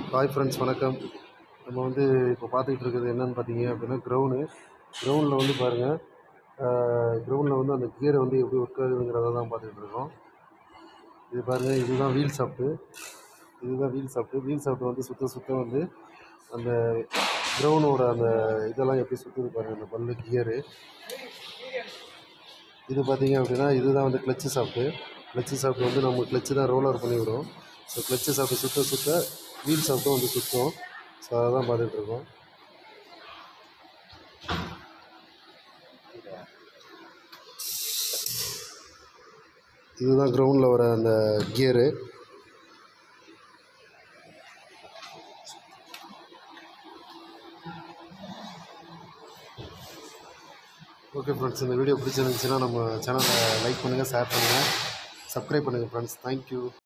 Hi friends, வணக்கம். நம்ம வந்து இப்போ பார்த்துக்கிட்டு இருக்கிறது என்னென்னு பார்த்தீங்க அப்படின்னா கிரவுண்டில் வந்து பாருங்கள். கிரவுண்டில் வந்து அந்த கியரை வந்து எப்படி ஒர்க் ஆகுதுங்கிறத தான் பார்த்துக்கிட்டு இருக்கோம். இது பாருங்கள், இதுதான் வீல் ஷாஃப்ட்டு வந்து சுத்த வந்து அந்த கிரவுண்டோட அந்த இதெல்லாம் எப்படி சுற்றுது பாருங்கள், அந்த பல்லு கியரு. இது பார்த்தீங்க அப்படின்னா இதுதான் வந்து கிளச்சு ஷாஃப்ட்டு வந்து நம்ம கிளச்சு தான் ரோலர் பண்ணிவிடும். ஸோ கிளச்சு ஷாஃப்ட்டு சுத்த வீல் ஷாஃப்ட்டும் வந்து சுற்றும். ஸோ அதை தான் பார்த்துட்ருக்கோம். இதுதான் கிரவுண்டில் வர அந்த கியரு. ஓகே ஃப்ரெண்ட்ஸ், இந்த வீடியோ பிடிச்சிருந்துச்சுன்னா நம்ம சேனலை லைக் பண்ணுங்கள், ஷேர் பண்ணுங்கள், சப்ஸ்கிரைப் பண்ணுங்கள் ஃப்ரெண்ட்ஸ். தேங்க்யூ.